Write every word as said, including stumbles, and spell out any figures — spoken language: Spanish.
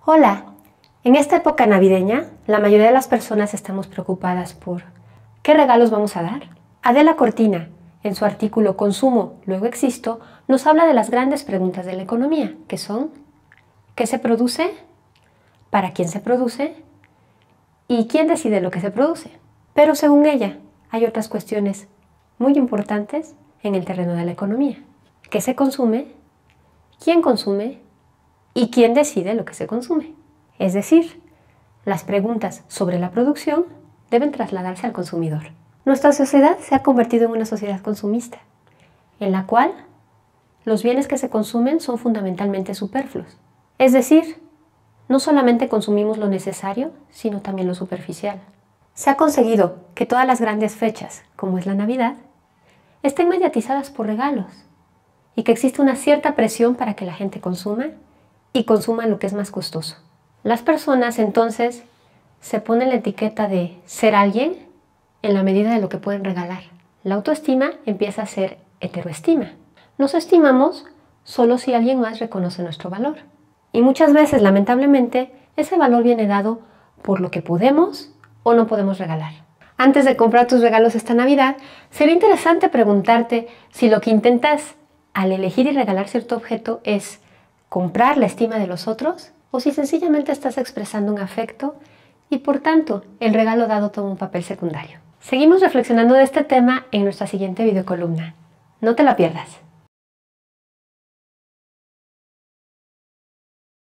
Hola, en esta época navideña, la mayoría de las personas estamos preocupadas por ¿qué regalos vamos a dar? Adela Cortina, en su artículo Consumo, luego existo, nos habla de las grandes preguntas de la economía, que son ¿qué se produce? ¿Para quién se produce? ¿Y quién decide lo que se produce? Pero según ella, hay otras cuestiones muy importantes en el terreno de la economía. ¿Qué se consume? ¿Quién consume? ¿Y quién decide lo que se consume? Es decir, las preguntas sobre la producción deben trasladarse al consumidor. Nuestra sociedad se ha convertido en una sociedad consumista, en la cual los bienes que se consumen son fundamentalmente superfluos. Es decir, no solamente consumimos lo necesario, sino también lo superficial. Se ha conseguido que todas las grandes fechas, como es la Navidad, estén mediatizadas por regalos y que existe una cierta presión para que la gente consuma y consuma lo que es más costoso. Las personas entonces se ponen la etiqueta de ser alguien en la medida de lo que pueden regalar. La autoestima empieza a ser heteroestima. Nos estimamos solo si alguien más reconoce nuestro valor. Y muchas veces, lamentablemente, ese valor viene dado por lo que podemos o no podemos regalar. Antes de comprar tus regalos esta Navidad, sería interesante preguntarte si lo que intentas al elegir y regalar cierto objeto es comprar la estima de los otros o si sencillamente estás expresando un afecto y por tanto el regalo dado toma un papel secundario. Seguimos reflexionando de este tema en nuestra siguiente videocolumna. No te la pierdas.